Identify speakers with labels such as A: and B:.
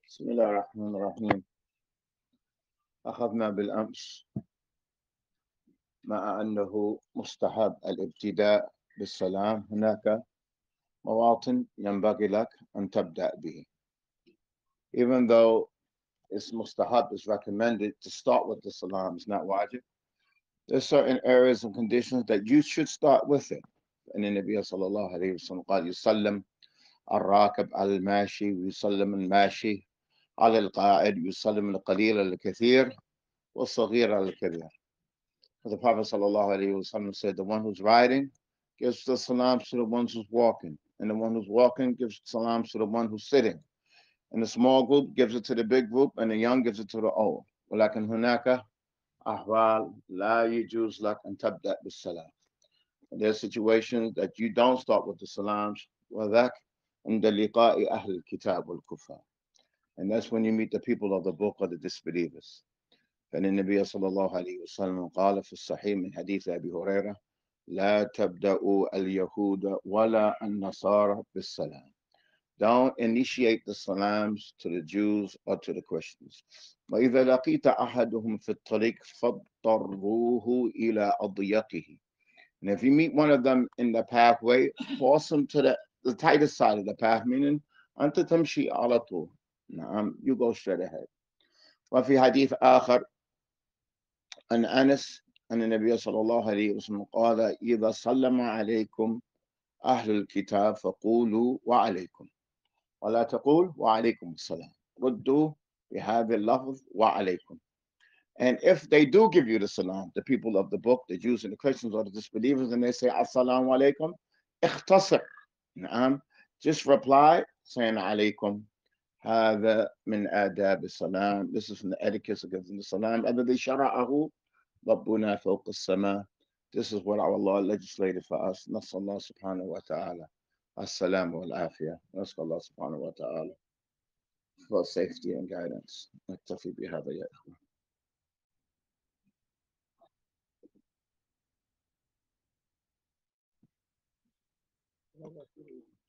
A: بسم الله الرحمن الرحيم. أخذنا بالأمس مع أنه مستحب الابتداء بالسلام. هناك مواطن ينبغي لك أن تبدأ به. Even though it's mustahab, it's recommended to start with the salam, it's not wajib. There's certain areas and conditions that you should start with it. And the Nabi sallallahu alayhi wa sallam قال يسلم الراكب على الماشي ويسلم الماشي على القاعد ويسلم القليل على الكثير والصغير على الكبير. The Prophet ﷺ said, the one who's riding gives the salams to the one who's walking, and the one who's walking gives salams to the one who's sitting. And the small group gives it to the big group, and the young gives it to the old. ولكن هناك أحوال لا يجوز لك أن تبدأ بالسلام. There's situations that you don't start with the salams, وذاك عند لقاء أهل الكتاب والكفار. And that's when you meet the people of the book or the disbelievers. فإن النبي صلى الله عليه وسلم قال في الصحيح من حديث أبي هريرة لا تبدأوا اليهود ولا النصارى بالسلام. Don't initiate the salams to the Jews or to the Christians. وإذا لقيت أحدهم في الطريق فاضطروه إلى أضيقه. And if you meet one of them in the pathway, force them to the tightest side of the path, meaning أنت تمشي على طول. You go straight ahead. وفي حديث آخر عن أنس أن النبي صلى الله عليه وسلم قال إذا سلم عليكم أهل الكتاب فقولوا وعليكم ولا تقول وعليكم السلام. ردوا بهذا اللفظ وعليكم. And if they do give you the salam, the people of the book, the Jews and the Christians or the disbelievers, and they say assalamu alaikum, اختصر. Just reply saying alaikum. هذا من آداب السلام. This is from the etiquette of giving the salam. الذي شرعه ربنا فوق السماء. This is what our Allah legislated for us. نسأل الله سبحانه وتعالى السلام والعافية. نسأل الله سبحانه وتعالى for safety and guidance. نكتفي بهذا يا إخوان.